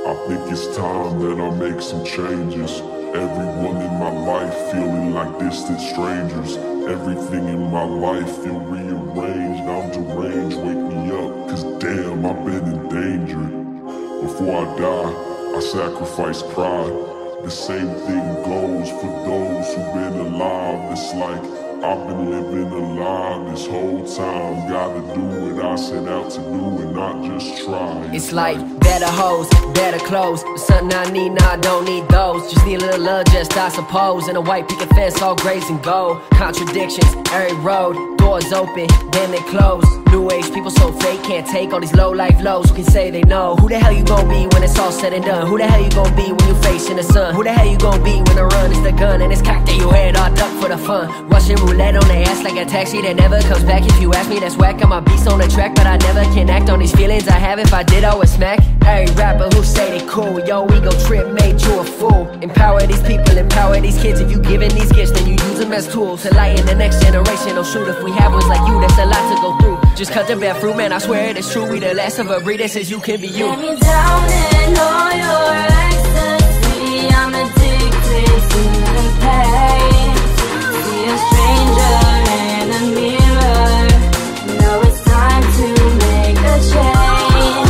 I think it's time that I make some changes. Everyone in my life feeling like distant strangers. Everything in my life feel rearranged. I'm deranged, wake me up, cause damn, I've been in danger. Before I die, I sacrifice pride. The same thing goes for those who've been alive. It's like I've been living a lie this whole time. Gotta do what I set out to do and not just try. It's like better hoes, better clothes. Something I need, now I don't need those. Just need a little love, just I suppose. And a white picket fence, all grays and gold. Contradictions, every road, doors open, then they close. New age people so fake, can't take all these low life lows. Who can say they know? Who the hell you gon' be when it's all said and done? Who the hell you gon' be when you facing the sun? Who the hell you gon' be when the run is the gun and it's cocked at your head, all duck for the fun? Russian roulette on their ass like a taxi that never comes back. If you ask me, that's whack. I'm a beast on the track, but I never can act on these feelings I have. If I did, I would smack every rapper who say they cool. Yo, ego trip made you a fool. Empower these people, empower these kids. If you giving these gifts, then you use them as tools to lighten the next generation. Oh shoot, if we have ones like you, that's a lot to go through. Just cut the bad fruit, man, I swear it is true. We the last of a breed that says you can be you. Get me down in all your ecstasy. I'm addicted to the pain. See a stranger in a mirror. Know it's time to make a change.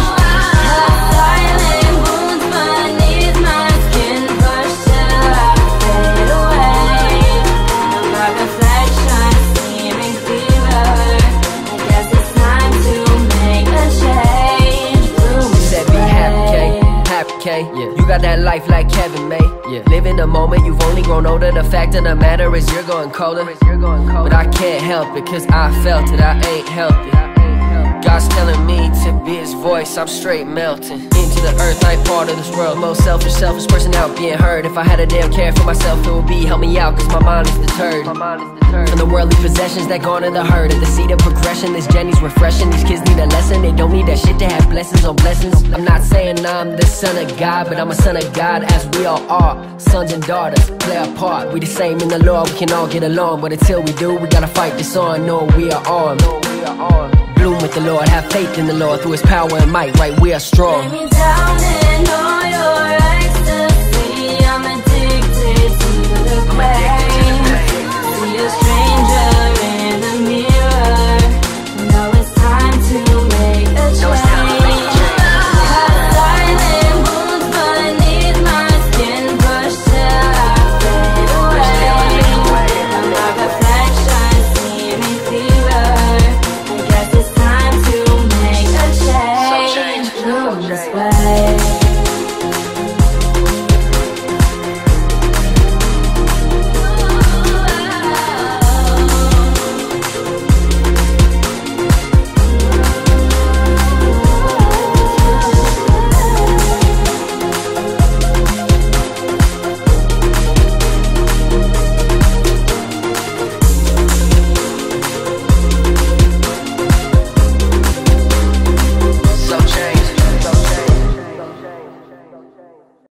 Silent wounds beneath my skin, push till I fade away. My reflection seeming clearer. I guess it's time to make a change. She said be happy, K, happy, K. Yeah. You got that life like Kevin May. Yeah. Live in the moment, you've only grown older. The fact of the matter is you're going colder. But I can't help it, cause I felt it, I ain't healthy. God's telling me to be his voice, I'm straight melting into the earth, I ain't part of this world. Most selfish person out being heard. If I had a damn care for myself, it would be help me out, cause my mind is deterred from the worldly possessions that gone in the herd. At the seed of progression, this journey's refreshing. These kids need a lesson, they don't need that shit to have blessings on blessings. I'm not saying I'm the son of God, but I'm a son of God, as we all are. Sons and daughters, play our part. We the same in the Lord, we can all get along. But until we do, we gotta fight this on. Know we are armed. Bloom with the Lord, have faith in the Lord. Through his power and might, right, we are strong. Get me down in all your ecstasy. I'm addicted to the pain. See a stranger in the mirror. Know it's time to make a change. Silent wounds beneath my skin, push till I fade away. My reflection seeming clearer. I guess it's time to make a change. Bloom this way.